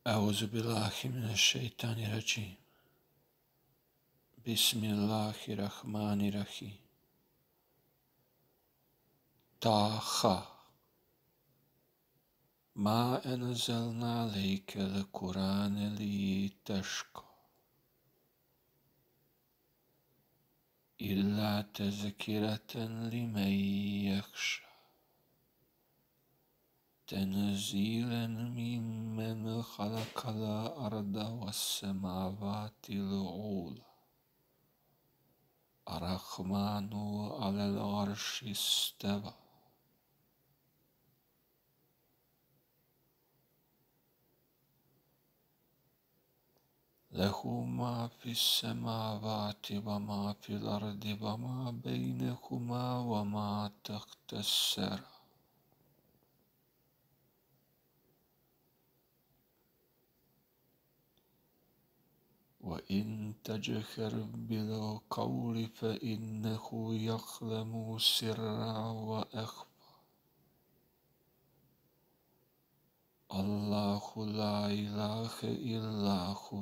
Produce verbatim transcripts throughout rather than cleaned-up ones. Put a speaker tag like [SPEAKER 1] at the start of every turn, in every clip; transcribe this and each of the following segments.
[SPEAKER 1] أعوذ بالله من الشيطان الرجيم. بسم الله الرحمن الرحيم. طه ما أنزلنا عليك القرآن لتشقى إلا تذكرة لمن يخشى تنزيلا ممن خلق الأرض والسماوات العلى الرحمن على العرش استوى له ما في السماوات وما في الأرض وما بينهما وما تحت الثرى وإن تجهر بالقول فإنه يعلم السر وأخفى الله لا إله إلا هو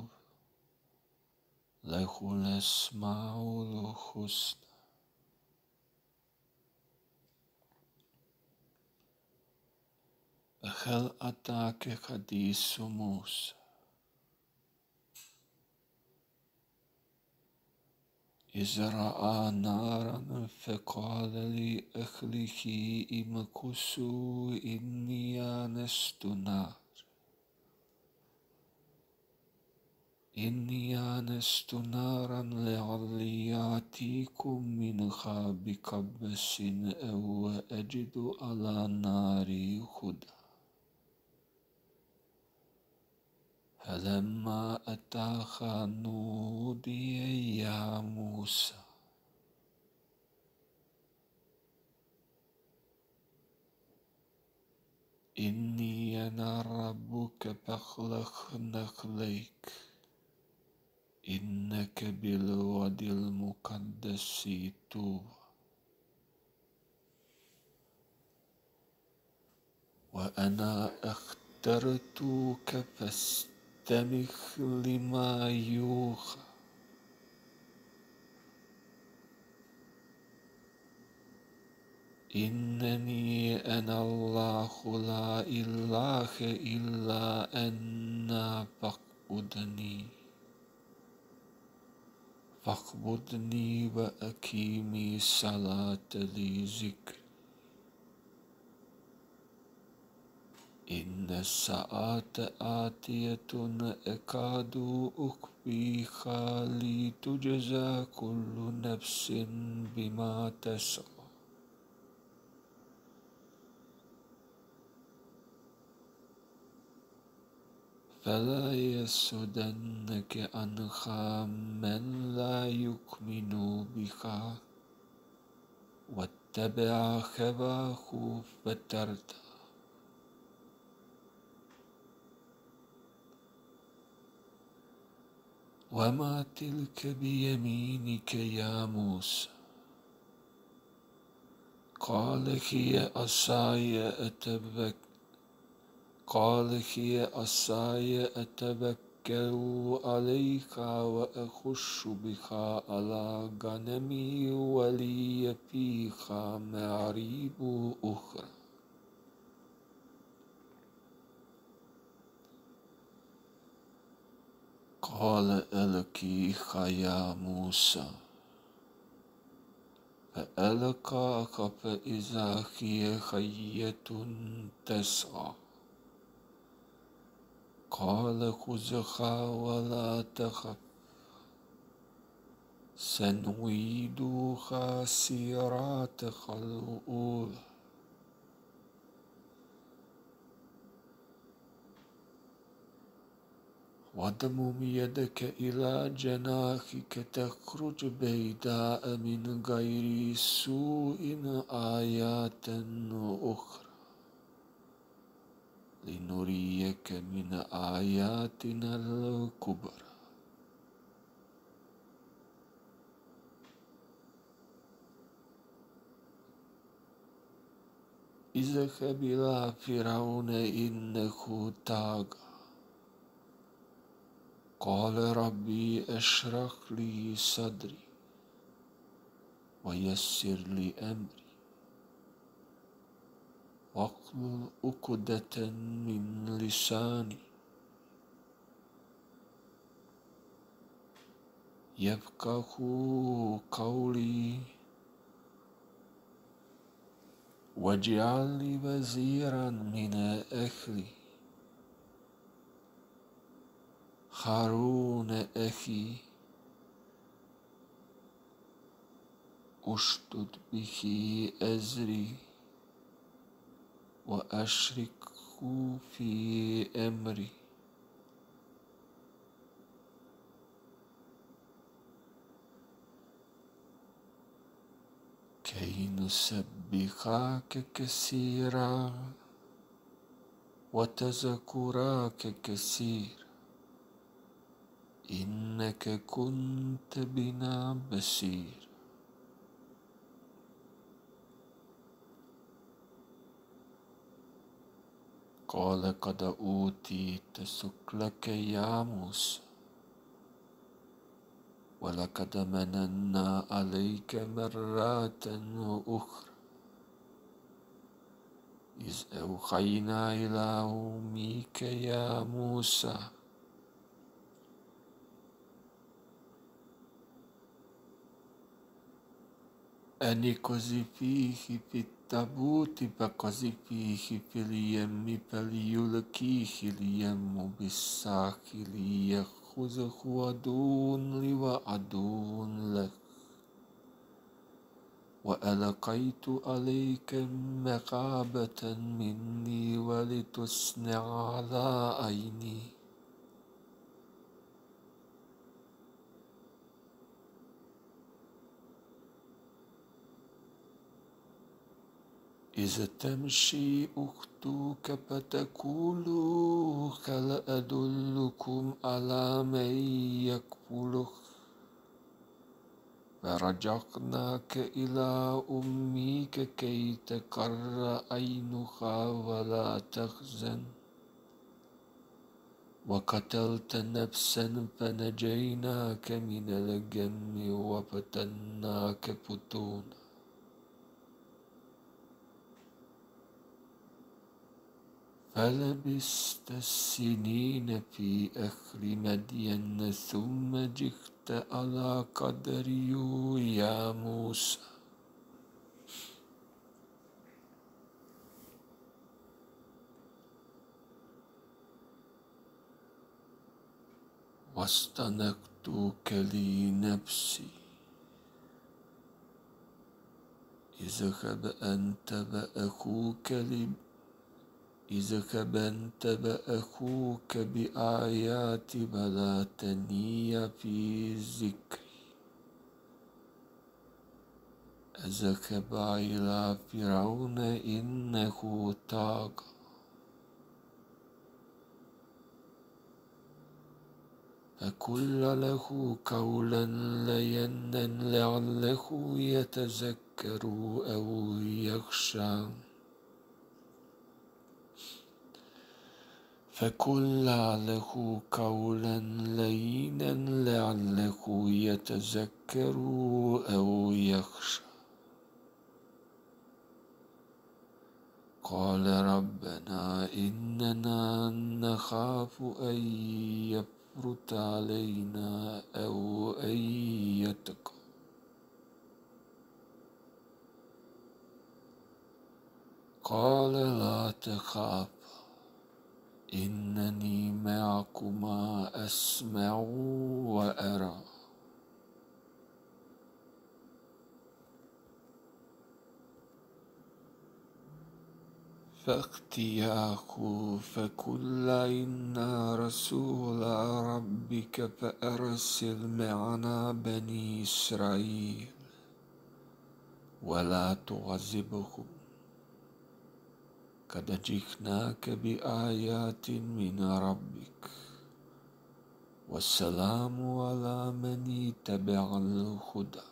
[SPEAKER 1] له الأسماء الحسنى. هل أتاك حديث موسى إذ رأى نارا فقال لأهله امكثوا إني آنست نارا إني آنست نارا لعلي آتيكم منها بقبس أو أجد على نار هدى. فلما أتاها نودي يا موسى إني أنا ربك فاخلع نعليك إنك بالوادي المقدس طوى وأنا اخترتك فاستمع لما يوحى إنني أنا الله لا إله إلا أنا فاعبدني فاعبدني وأقيمي الصلاة لذكري إن الساعة آتية أكاد أخفيها لتجزى كل نفس بما تسعى فلا يصدنك عنها من لا يؤمن بها واتبع هواه فتردى وما تلك بيمينك يا موسى قال هي عصاي أتوكل قال هي عصاي أتوكل عليها وأخش بها على غنمي ولي فيها مآرب أخرى. قال ألقيها يا موسى فألقاها فإذا هي حية تسعى قال خذها ولا تخف سنعيدها سيرتها الأولى واضمم يدك إلى جناحك تخرج بيضاء من غير سوء آيات أخرى لنريك من آياتنا الكبرى. اذهب إلى فرعون إنه طغى قال ربي اشرح لي صدري ويسر لي أمري واحلل عقدة من لساني يفقهوا قولي واجعل لي وزيرا من أهلي هارون أخي أشدد به أزري وأشركه في أمري كي نسبحك كثيرا وتذكرك كثير إنك كنت بنا بصير. قال قد أوتيت سؤلك يا موسى ولقد مننا عليك مرات أخرى إذ أوحينا إلى أمك يا موسى أن اقذفيه في التابوت فقذفيه في اليم فليلقيه اليم بالساحل يأخذه عدو لي وعدو له وألقيت عليك مهابة مني ولتصنع على عيني إذا تمشي أختك فتقول هل أدلكم على من يكفله فرجعناك إلى أمك كي تقر عينها ولا تحزن وقتلت نفسا فنجيناك من الغم وفتناك فتونا فلبثت السنين في أهل مدين ثم جئت على قدري يا موسى. واصطنعتك لنفسي اذهب أنت وأخوك اذهب أنت وأخوك بآياتي ولا تنيا في ذكري اذهب إلى فرعون إنه طغى فقل له قولا لينا لعله يتذكر أو يخشى فقل له قولا لينا لعله يتذكر أو يخشى. قال ربنا إننا نخاف أن يفرط علينا أو أن يطغى قال لا تخافا إنني معكما أسمع وأرى. فاختياه فقل إنا رسول ربك فأرسل معنا بني إسرائيل ولا تعذبهم قد جئناك بآيات من ربك والسلام على من اتبع الهدى.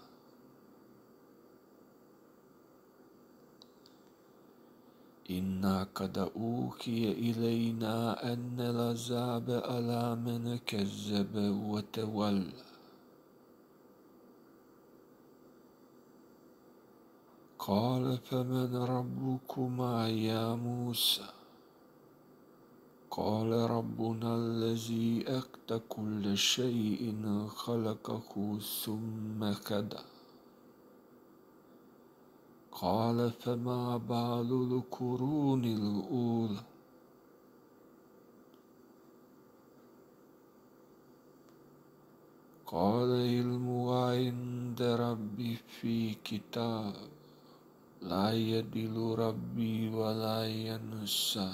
[SPEAKER 1] إنا قد أوحي إلينا أن العذاب على من كذب وتولى. قال فمن ربكما يا موسى؟ قال ربنا الذي أتقن كل شيء خلقه ثم هدى. قال فما بال القرون الأولى؟ قال علمها عند ربي في كتاب لا يضل ربي ولا ينسى.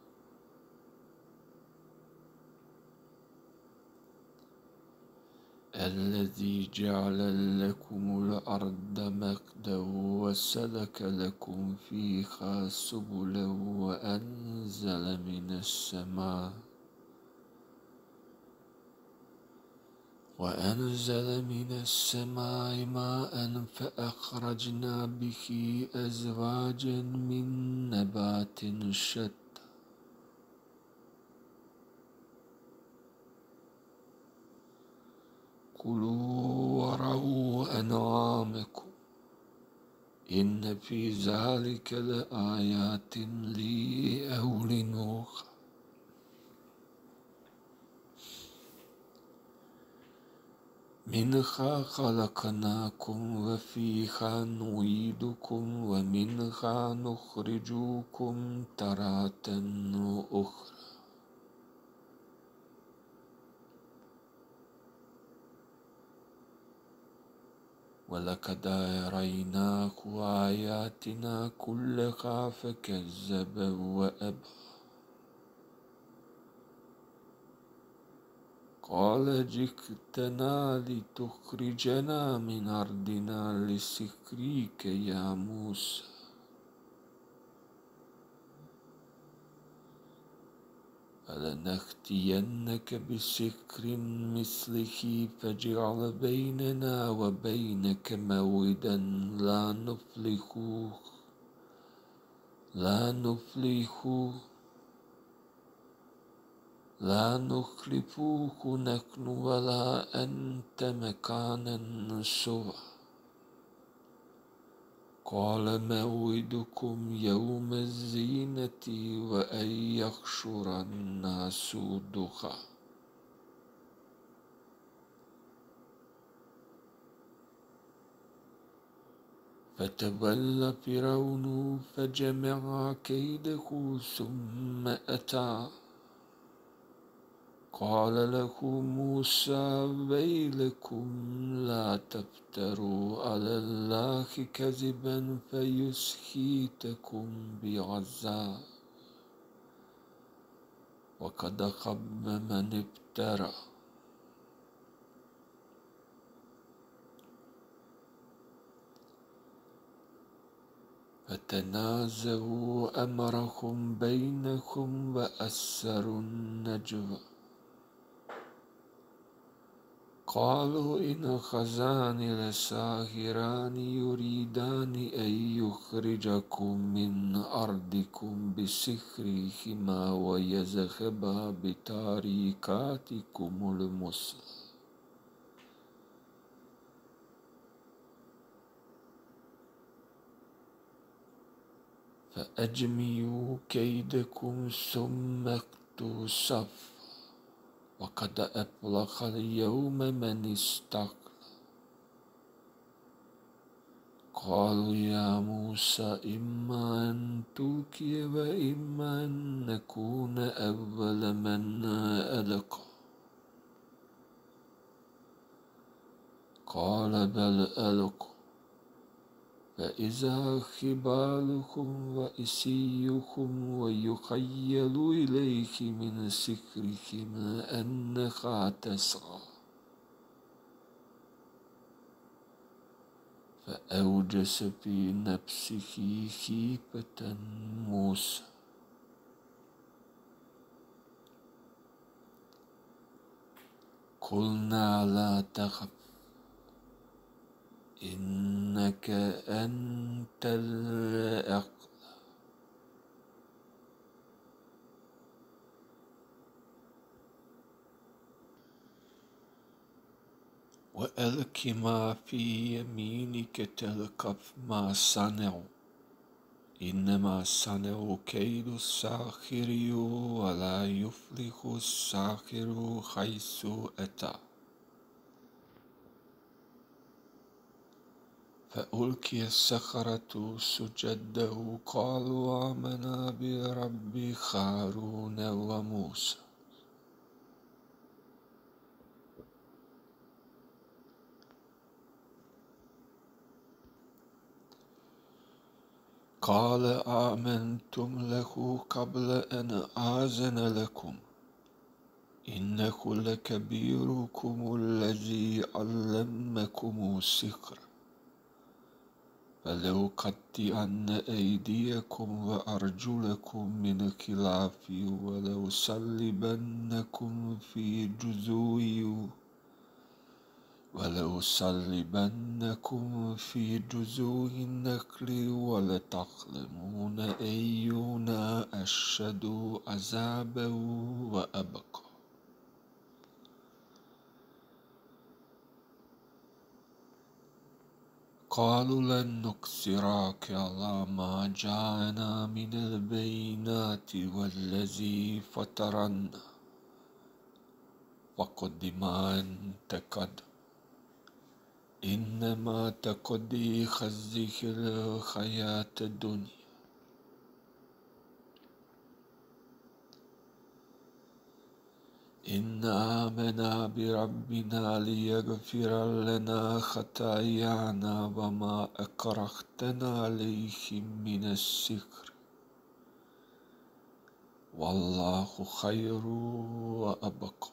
[SPEAKER 1] الذي جعل لكم الأرض مهدا وسلك لكم فيها سبلا وأنزل من السماء وأنزل من السماء ماء فأخرجنا به أزواجا من نبات شتى كلوا ورعوا أنعامكم إن في ذلك لآيات لأولي النهى. منها خلقناكم وفيها نعيدكم ومنها نخرجكم تارة أخرى. ولقد أريناه آياتنا كلها فكذب وأبى. قال جئتنا لتخرجنا من أرضنا لسحرك يا موسى. فلنأتينك بسحر مثله فاجعل بيننا وبينك موعدا لا نخلفه لا نخلفه لا نخلفه نحن ولا أنت مكانا سوى. قال موعدكم يوم الزينة وأن يحشر الناس ضحى. فتولى فرعون فجمع كيده ثم أتى. قال له موسى ويلكم لا تفتروا على الله كذبا فيسحتكم بعذاب وقد خاب من افترى. فتنازعوا أمرهم بينهم وأسروا النجوى. قالوا إن خزان لساحران يريدان أن يخرجكم من أرضكم بسحرهما ويذهبا بطريقتكم المثلى. فأجمعوا كيدكم ثم أتوا صفا وقد أفلح اليوم من استغنى. قالوا يا موسى إما أن تلقي وإما أن نكون أول من ألقى. قال بل ألقوا. فإذا حبالهم وعصيهم ويخيل إليه من سحرهم أنها تسعى. فأوجس في نفسه خيفة موسى. قلنا لا تخف إنك أنت الأعلى وألك ما في يمينك تلقف ما صنعوا، إنما صنعوا كيد الساخر ولا يفلح الساخر حيث أتى. فألقي السحرة سجدا قالوا آمنا برب هارون وموسى. قال آمنتم له قبل أن آذن لكم إنه لكبيركم الذي علمكم السحر فلأقطعن أيديكم وأرجلكم من خلاف ولأصلبنكم في جذوع ولأصلبنكم في جذوع النخل ولتعلمون أينا أشد عذابا وأبقى. قالوا لن نكثرك على ما جاءنا من البينات والذي فطرنا فقد ما أنت قد إنما تقضي هذه الحياة الدنيا. إنا آمنا بربنا ليغفر لنا خطايانا وما أكرهتنا عليه من السحر والله خير وأبقى.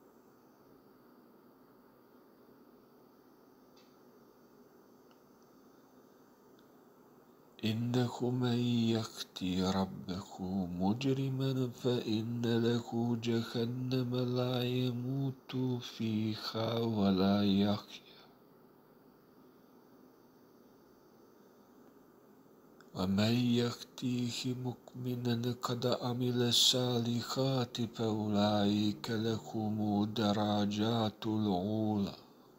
[SPEAKER 1] إنه من يأتي ربه مجرما فإن له جهنم لا يموت فيها ولا يحيا ومن يأتيه مؤمنا قد عمل الصالحات فأولئك لهم درجات العلى.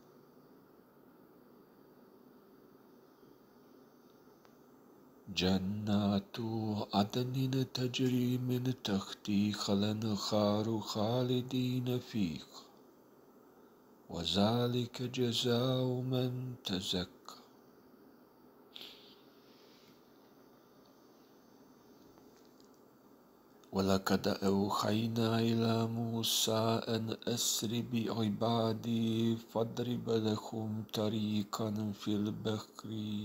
[SPEAKER 1] جنات عدن تجري من تحتها الأنهار خالدين فيها وذلك جزاء من تزكى. ولقد أوحينا إلى موسى أن أسر بعبادي فاضرب لهم طريقا في البحر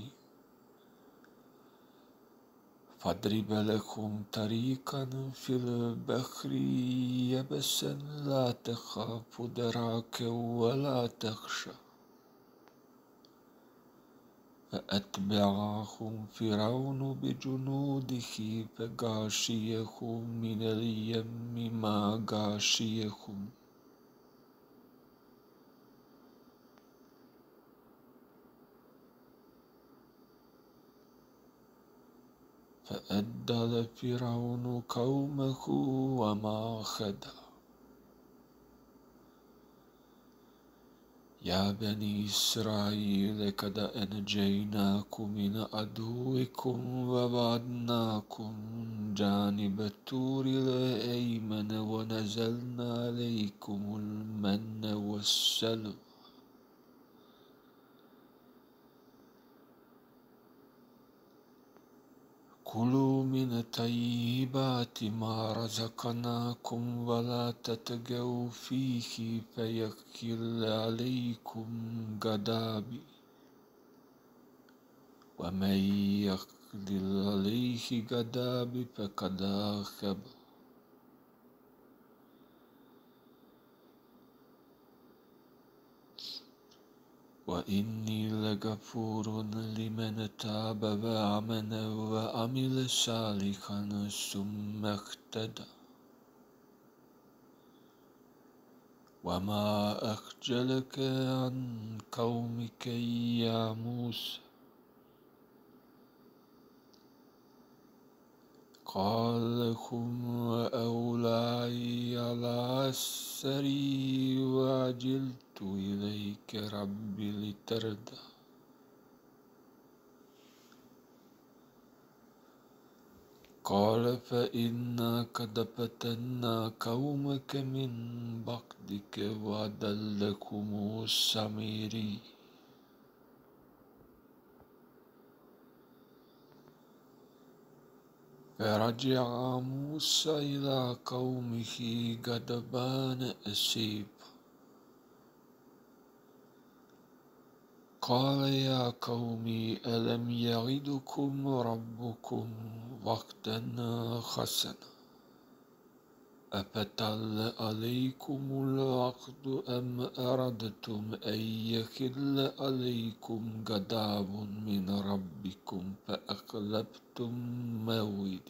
[SPEAKER 1] فاضرب لكم طريقا في البحر يبسا لا تخاف دركا ولا تخشى. فأتبعهم فرعون بجنوده فغاشيهم من اليم ما غاشيهم فأدل فرعون قومه وما خدع. يا بني إسرائيل قد أنجيناكم من عدوكم ووعدناكم جانب الطور الأيمن ونزلنا عليكم المن والسلوى كلوا من طيبات ما رزقناكم ولا تطغوا فيه فيحل عليكم غضبي ومن يحلل عليه غضبي فقد أخذ. وإني لغفور لمن تاب وآمن وعمل صالحا ثم اهتدى. وما أخجلك عن قومك يا موسى قال هم أولئك على أثري عجلت إليك ربي لترضى. قال فإنا قد فتنا قومك من بعدك وأضلهم السامري. فرجع موسى إلى قومه غضبان أسيف. قال يا قوم ألم يعدكم ربكم وعدا حسنا أفطال عليكم العهد أم أردتم أن يحل عليكم غضب من ربكم فأخلفتم موعدي.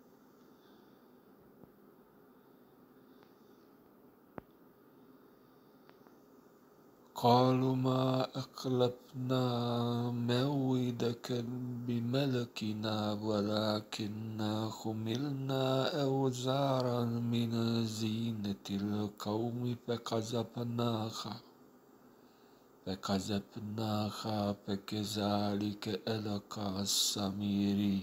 [SPEAKER 1] قالوا ما أخلفنا موعدك بملكنا ولكننا حملنا أوزارا من زينة القوم فقذفناها فقذفناها فكذلك ألقى السامري.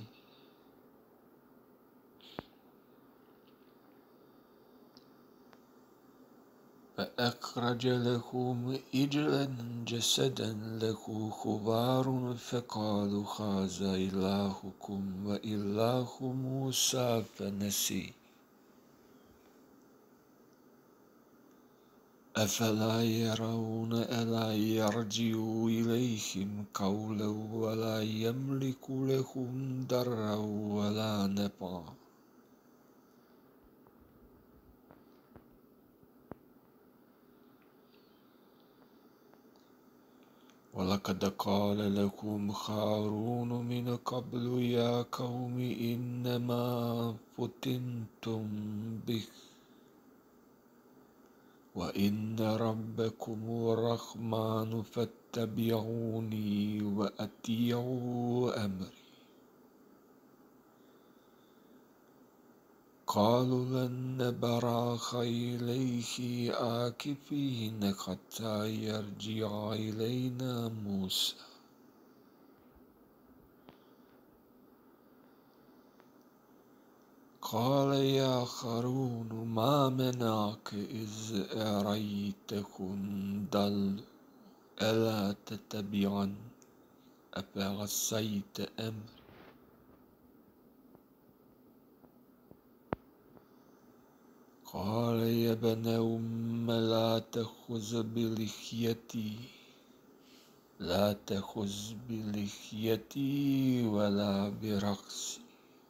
[SPEAKER 1] فأخرج لهم عجلا جسدا له خوار فقالوا هذا إلهكم وإله موسى فنسي. أفلا يرون ألا يرجع إليهم قولا ولا يملك لهم ضرا ولا نفعا. ولقد قال لكم هارون من قبل يا قوم إنما فتنتم به وإن ربكم الرحمن فاتبعوني وأطيعوا أمري. قالوا لن نبرح إليه عاكفين حتى يرجع إلينا موسى. قال يا هارون ما منعك إذ أريتهم ضلوا ألا تتبعني أفعصيت أمري. قال يا ابن أم لا تأخذ بلحيتي لا تأخذ بلحيتي ولا برأسي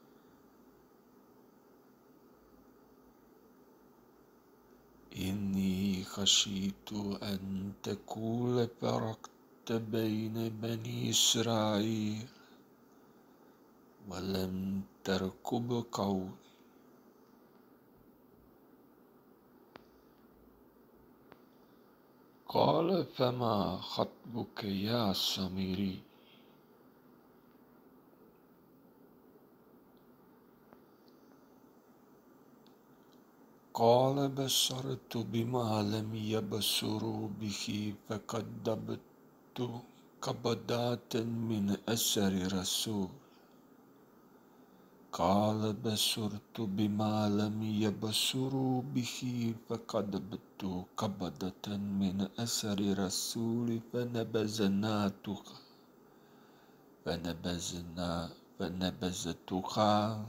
[SPEAKER 1] إني خشيت أن تقول فرقت بين بني إسرائيل ولم ترقب قولي. قال فما خطبك يا سامري. قال بصرت بما لم يبصروا به فكذبت قبضات من أثر رسول. قال بصرت بما لم يبصروا به فكذبت قبضة من أثر رسول فنبذناها فنبذنا فنبذتها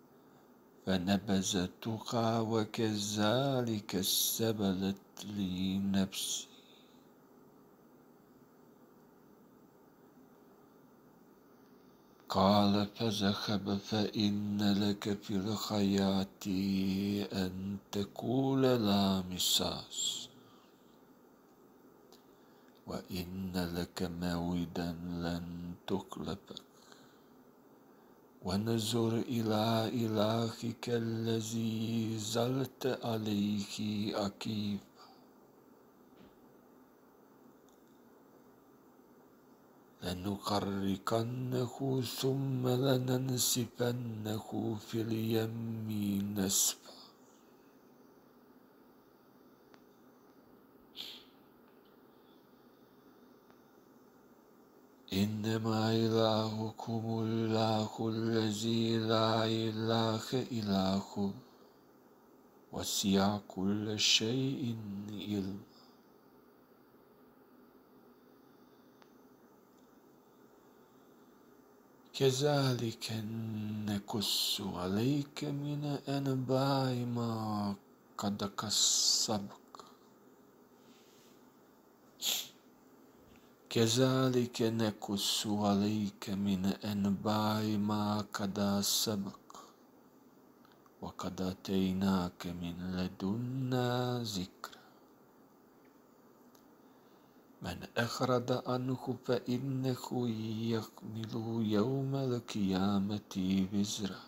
[SPEAKER 1] فنبذتها وكذلك سبلت لي نفسي. قال فاذهب فإن لك في الحياة أن تقول لا مساس وإن لك موعدا لن تخلفه ونظر إلى إلهك الذي ظلت عليه عكيفا لنحرقنه ثم لننسفنه في اليم نسفا. إنما إلهكم الله الذي لا إله إلا هو وسع كل شيء علما. كذلك نقص عليك من أنباء ما قد سبق كذلك نقص عليك من أنباء ما قد سبق وقد آتيناك من لدنا ذكرا. من أخرج عنه فإنه يحمل يوم القيامة وزرا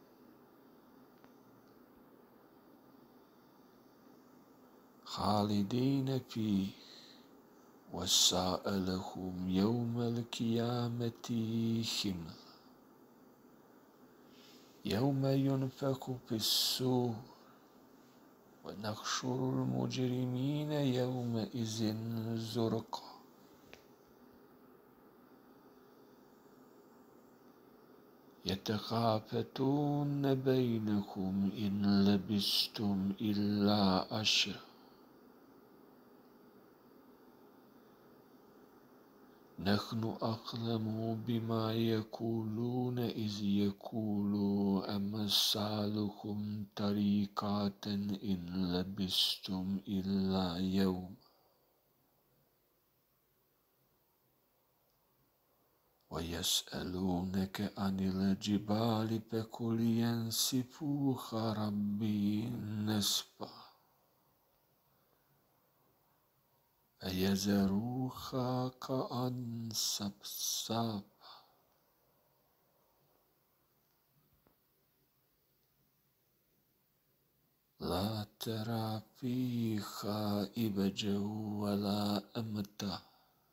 [SPEAKER 1] خالدين فيه وساء لهم يوم القيامة حملا. يوم ينفخ في الصور ونحشر المجرمين يومئذ زرقا يتخافتون بينهم إن لبثتم إلا عشرا نحن أعلم بما يقولون إذ يقول أمثالهم طريقة إن لبثتم إلا يوما ويسألونك عن الجبال فقل ينسفوها ربي نسفا فيذروها كأن سبسابا لا ترى فيها عوجا ولا أمتا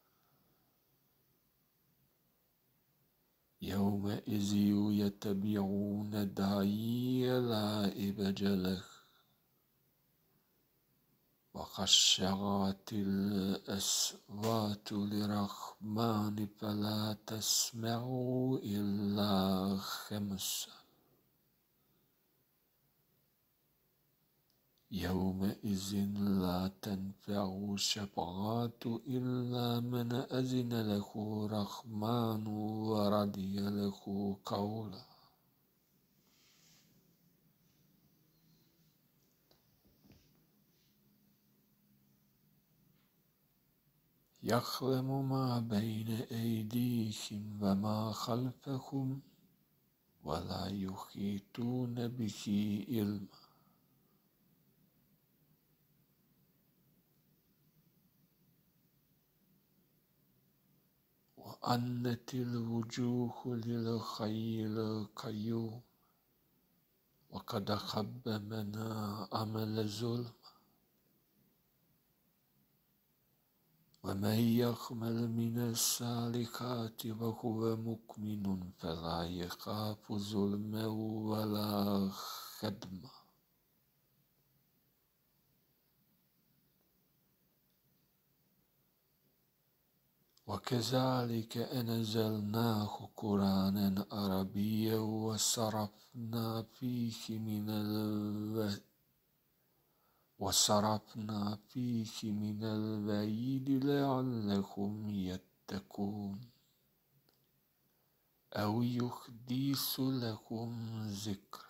[SPEAKER 1] يومئذ يتبعون داعي لا عوج له وخشعت الأصوات للرحمن فلا تسمع إلا همسا يومئذ لا تنفع الشفاعة إلا من أذن له الرحمن ورضي له قولا. يعلم ما بين أيديهم وما خلفهم ولا يحيطون به علما وأنت الوجوه للحي القيوم وقد خاب من عمل ظلما ومن يعمل من الصالحات وهو مؤمن فلا يخاف ظلما ولا هضما. وكذلك أنزلناه قرآنا عربيا وصرفنا فيه من الوعيد وصرفنا فيه من الوعيد لعلهم يتقون أو يحدث لهم ذكرا.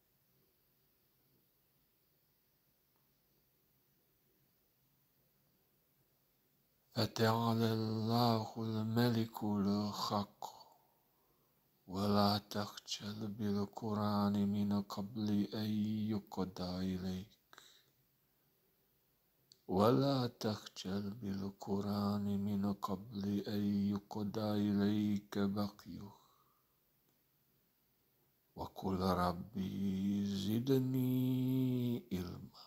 [SPEAKER 1] فتعالى الله الملك الحق ولا تخجل بالقرآن من قبل أن يقضى إليك ولا تخجل بالقرآن من قبل أن يقضى إليك وحيه وقل ربي زدني علما.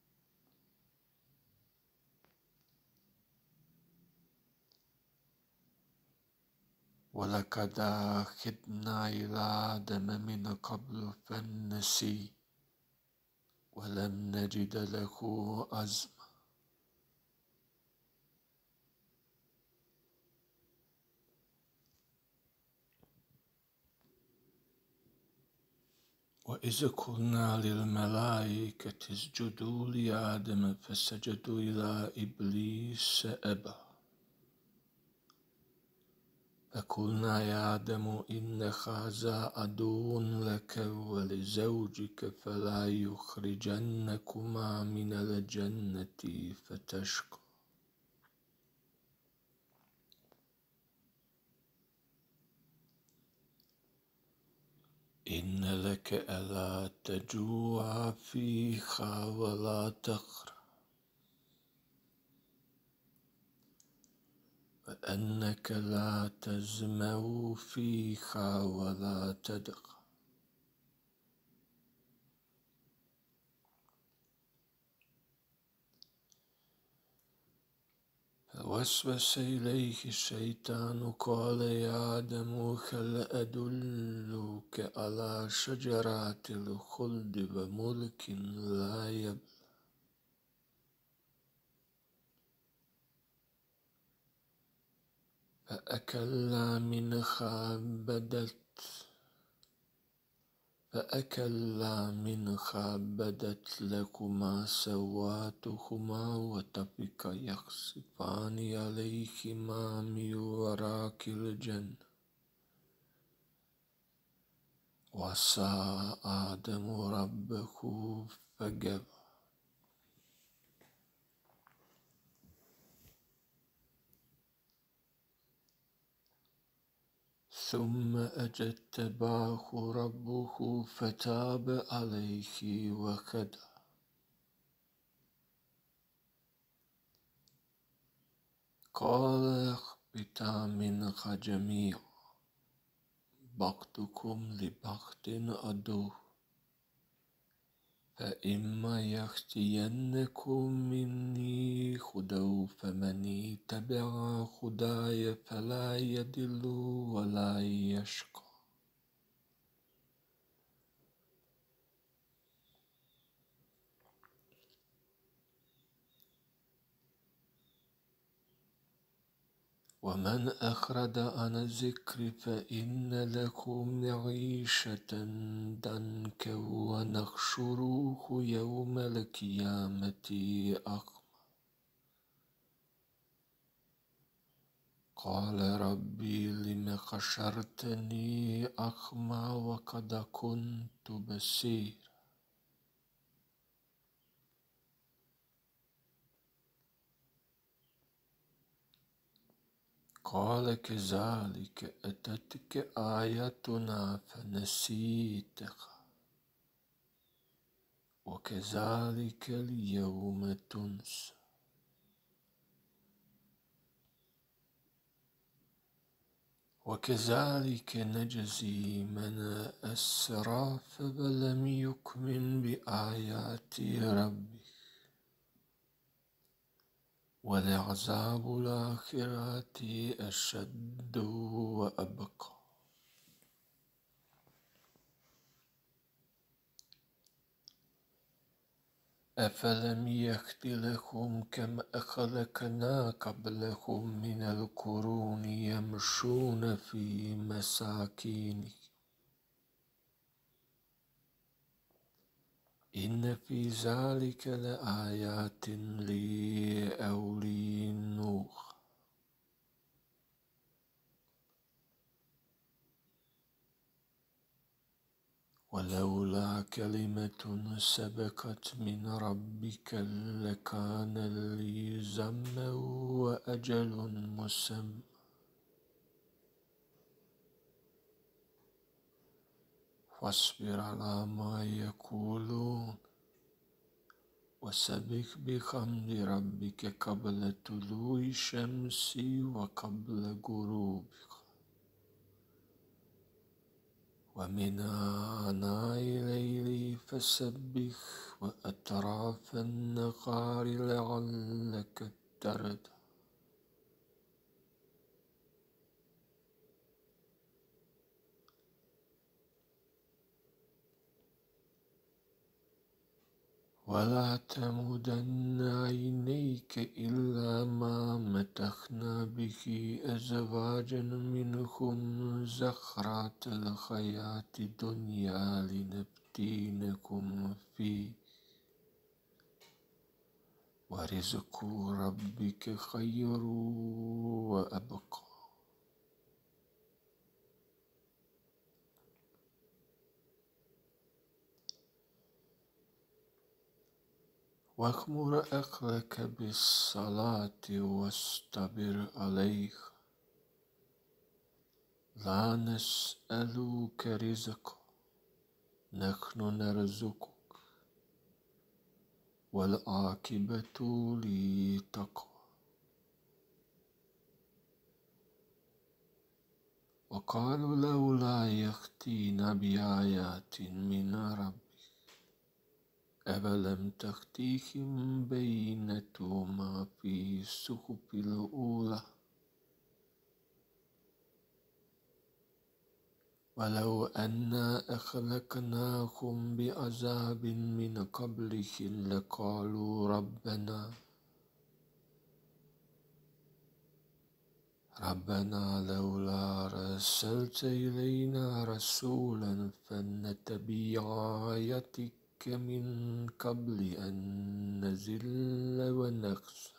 [SPEAKER 1] ولقد عهدنا إلى آدم من قبل فنسي ولم نجد له عزما. وإذ قلنا للملائكة اسجدوا لآدم فسجدوا إلا إبليس أبى فقلنا يا آدم إنك هذا عدو لك ولزوجك فلا يخرجنكما من الجنة فتشقى إن لك ألا تجوع فيها ولا تخرى وأنك لا تزمع فيها ولا تدغى فوسوس إليه الشيطان قال يا آدم هل أدلك على شجرات الخلد وملك لا يبلى فأكلا منها بدت فأكلا منها بدت لكما سواتهما وطفقا يخصفان عليهما من ورق الجنة وعصى آدم ربه فغوى ثم اجتباه ربه فتاب عليه وهدى قال اهبطا منها جميعا بعضكم لبعض عدو فإما يأتينكم مني هدى فمن اتبع هداي فلا يضل ولا يشقى ومن أخرج عن الذكر فإن له معيشة ضنكا ونحشره يوم القيامة أعمى قال ربي لم حشرتني أعمى وقد كنت بصيرا قال كذلك أتتك آياتنا فنسيتها وكذلك اليوم تنسى وكذلك نجزي من أسرف ولم يؤمن بآيات ربه ولعذاب الآخرة أشد وأبقى أفلم يهد لهم كم أهلكنا قبلهم من القرون يمشون في مساكنهم إن في ذلك لآيات لأولي النهى ولولا كلمة سبقت من ربك لكان لزاما وأجل مسمى فاصبر على ما يقولون وسبح بحمد ربك قبل طلوع الشمس وقبل غروبها ومن آناء الليل فسبح وأطراف النهار لعلك ترضى ولا تمدن عينيك إلى ما متعنا به أزواجا منهم زهرة الحياة الدنيا لنبتليهم يفتينكم فيه ورزق ربك خير وأبقى. واغمر أخلك بالصلاة واصطبر عليها، لا نسألك رزقا نحن نرزقك والعاقبة للتقوى. وقالوا لولا يأتينا بآيات من ربه أولم تأتهم بينة ما في الصحف الأولى ولو أنا أهلكناهم بعذاب من قبله لقالوا ربنا ربنا لولا أرسلت إلينا رسولا فنتبع آياتك من قبل أن نذل ونخزى.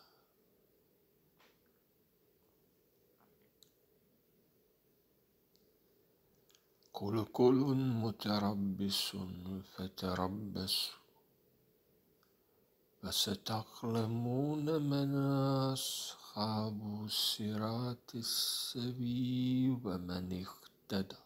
[SPEAKER 1] قل كل متربص فتربصوا فستعلمون من أصحاب الصراط السوي ومن اهتدى.